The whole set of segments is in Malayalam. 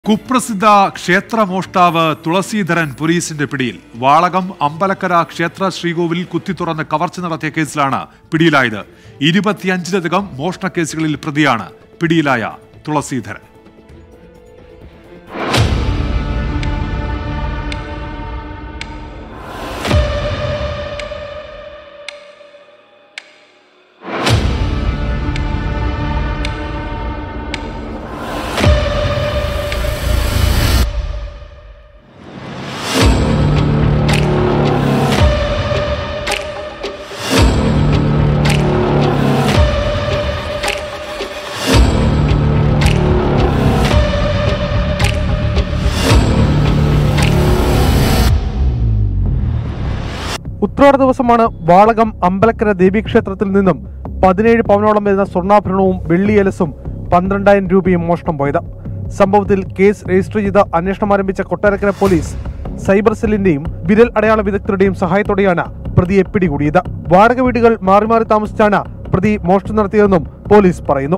കുപ്രസിദ്ധ ക്ഷേത്രമോഷ്ടാവ് തുളസീധരൻ പോലീസിന്റെ പിടിയിൽ. വാളകം അമ്പലക്കര ക്ഷേത്ര ശ്രീകോവിൽ കുത്തിത്തുറന്ന് കവർച്ച നടത്തിയ കേസിലാണ് പിടിയിലായത്. 25ലധികം മോഷണ കേസുകളിൽ പ്രതിയാണ് പിടിയിലായ തുളസീധരൻ. ഉത്രാട ദിവസമാണ് വാളകം അമ്പലക്കര ദേവീക്ഷേത്രത്തിൽ നിന്നും 17 പവനോളം വരുന്ന സ്വർണ്ണാഭരണവും വെള്ളിയലസും 12,000 രൂപയും മോഷണം പോയത്. സംഭവത്തിൽ കേസ് രജിസ്റ്റർ ചെയ്ത് അന്വേഷണം ആരംഭിച്ച കൊട്ടാരക്കര പോലീസ് സൈബർ സെല്ലിന്റെയും വിരൽ അടയാള വിദഗ്ധരുടെയും സഹായത്തോടെയാണ് പ്രതിയെ പിടികൂടിയത്. വാടക വീടുകൾ മാറി മാറി താമസിച്ചാണ് പ്രതി മോഷണം നടത്തിയതെന്നും പോലീസ് പറയുന്നു.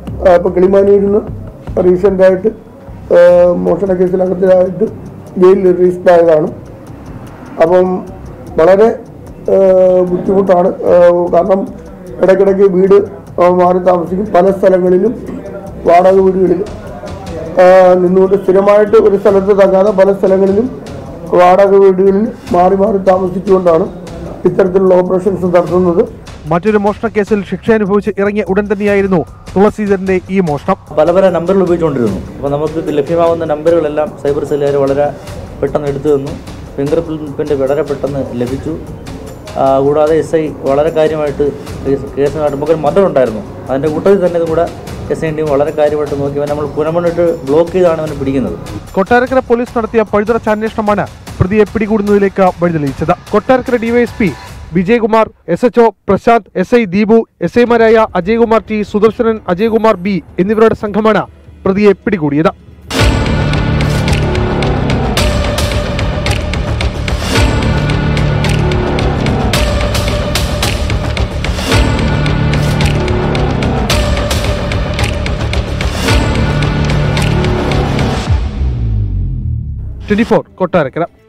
റീസെന്റായിട്ട് മോഷണ കേസിനകത്തിലായിട്ട് ജയിലിൽ രജിസ്റ്റർ ആയതാണ്. അപ്പം വളരെ ബുദ്ധിമുട്ടാണ്. കാരണം ഇടയ്ക്കിടയ്ക്ക് വീട് മാറി താമസിക്കും. പല സ്ഥലങ്ങളിലും വാടക വീടുകളിൽ നിന്നുകൊണ്ട് സ്ഥിരമായിട്ട് ഒരു സ്ഥലത്ത് തങ്ങാതെ പല സ്ഥലങ്ങളിലും വാടക വീടുകളിൽ മാറി മാറി താമസിച്ചുകൊണ്ടാണ് ഇത്തരത്തിലുള്ള ഓപ്പറേഷൻസ് നടത്തുന്നത്. മറ്റൊരു മോഷണ കേസിൽ ശിക്ഷ അനുഭവിച്ച് ഇറങ്ങിയ ഉടൻ തന്നെയായിരുന്നു തുളസീധരന്റെ ഈ മോഷണം. പല നമ്പറുകൾ ഉപയോഗിച്ചുകൊണ്ടിരുന്നു. അപ്പോൾ നമുക്ക് ലഭ്യമാകുന്ന നമ്പറുകളെല്ലാം സൈബർ സെല്ലുകാർ വളരെ പെട്ടെന്ന് എടുത്തു തന്നു. ഫിംഗർ പ്രിന്റ് വളരെ പെട്ടെന്ന് ലഭിച്ചു. കൂടാതെ SI വളരെ കാര്യമായിട്ട് കേസിനായിട്ട് നമുക്കൊരു മർഡർ ഉണ്ടായിരുന്നു. അതിൻ്റെ കൂട്ടത്തിൽ തന്നെ കൂടെ SI ടീം വളരെ കാര്യമായിട്ട് നോക്കി നമ്മൾ പുനമണിട്ട് ബ്ലോക്ക് ചെയ്താണ് അവനെ പിടിക്കുന്നത്. കൊട്ടാരക്കര പോലീസ് നടത്തിയ പഴുതടച്ച അന്വേഷണമാണ് പ്രതിയെ പിടികൂടുന്നതിലേക്ക് വഴിതെളിയിച്ചത്. Kottarakkara DYSP Vijayakumar, SHO Prashant, SI Deepu, SIമാരായ Ajaykumar T, Sudarsanan, Ajaykumar B എന്നിവരുടെ സംഘമാണ് പ്രതിയെ പിടികൂടിയത്. കൊട്ടാരക്കര.